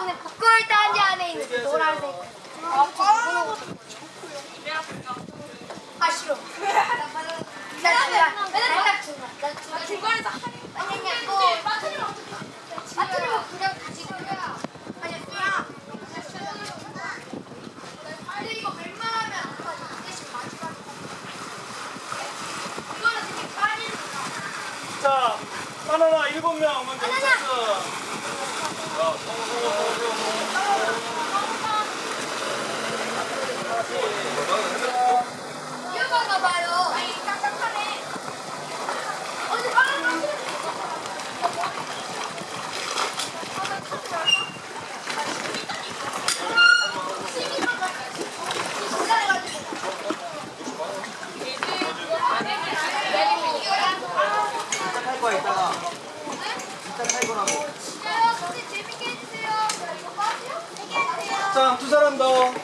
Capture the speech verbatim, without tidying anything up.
있는 북극 단지 안에 있는 노란색. 아, 바나나. 아 싫어. 나 중간. 나 중간. 나 중간에서 하는. 아니 아니 이거 빠뜨리면 빠뜨리면 그냥 다시 그냥. 아니 야. 근데 이거 웬만하면 안 빠져. 대신 마지막. 이거는 되게 빨리. 자, 바나나 일곱 명 먼저 스타트. 위험한가 봐요. 아니 깜깜하네. 어디 바나나 할 거야 이따가. 이따가 할 거라고. 재밌게 해주세요. 이거 빠지요? 재밌게 해주세요. 자, 두 사람 더.